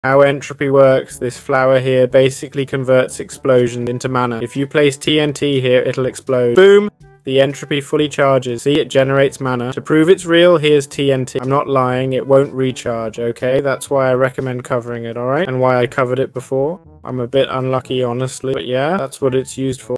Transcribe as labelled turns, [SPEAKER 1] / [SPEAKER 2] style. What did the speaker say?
[SPEAKER 1] How entropy works, this flower here basically converts explosion into mana. If you place TNT here, it'll explode. Boom! The entropy fully charges. See, it generates mana. To prove it's real, here's TNT. I'm not lying, it won't recharge, okay? That's why I recommend covering it, alright? And why I covered it before. I'm a bit unlucky, honestly, but yeah, that's what it's used for.